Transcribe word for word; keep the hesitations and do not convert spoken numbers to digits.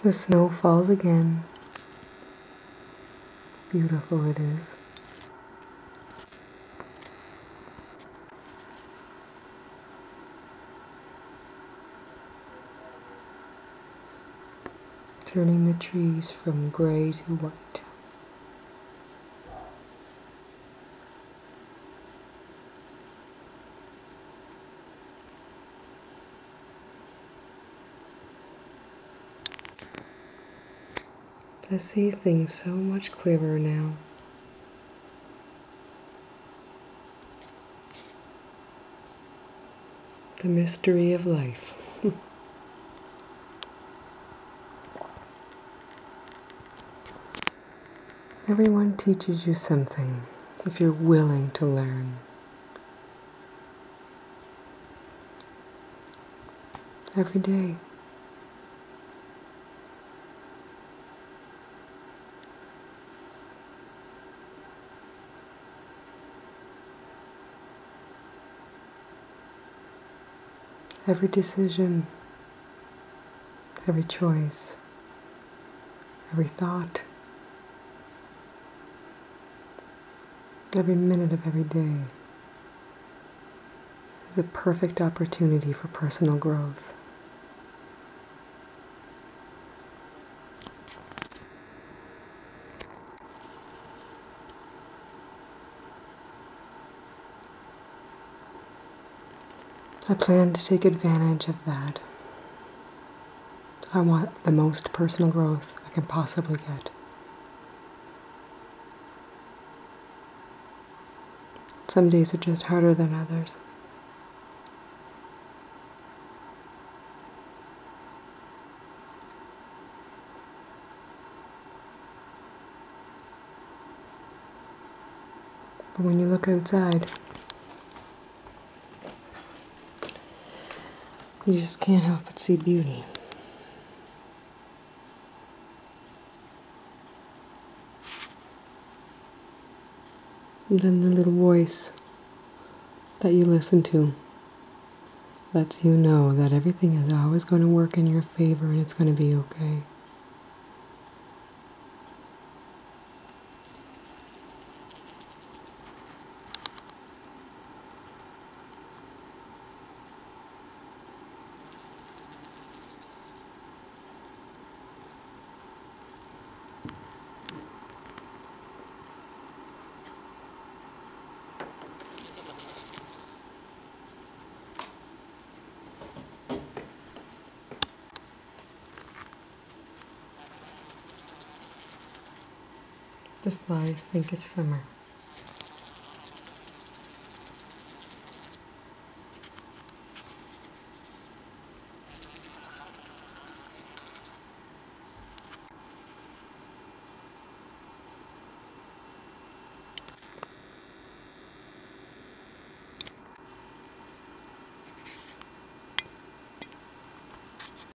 The snow falls again. Beautiful it is. Turning the trees from gray to white. I see things so much clearer now. The mystery of life. Everyone teaches you something if you're willing to learn. Every day. Every decision, every choice, every thought, every minute of every day is a perfect opportunity for personal growth. I plan to take advantage of that. I want the most personal growth I can possibly get. Some days are just harder than others. But when you look outside, you just can't help but see beauty. And then the little voice that you listen to lets you know that everything is always going to work in your favor and it's going to be okay. The flies think it's summer.